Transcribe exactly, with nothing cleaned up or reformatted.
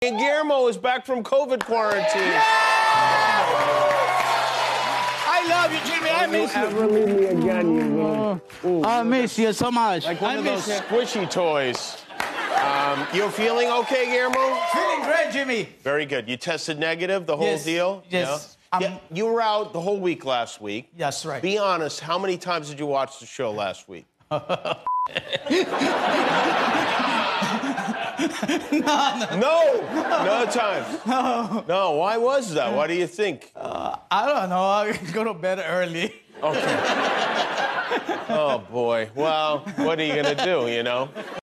Guillermo is back from COVID quarantine. I love you, Jimmy. I miss you. Ever leave me again, you little... Ooh, I miss you so much. Like one I of miss those you. squishy toys. Um, you're feeling okay, Guillermo? Feeling great, Jimmy. Very good. You tested negative, the whole Yes, deal? yes. Yeah? Um, Yeah, you were out the whole week last week. That's right. Be honest, how many times did you watch the show last week? no, no. No! No times. No. No, why was that? What do you think? Uh, I don't know. I go to bed early. Okay. Oh, boy. Well, what are you going to do, you know?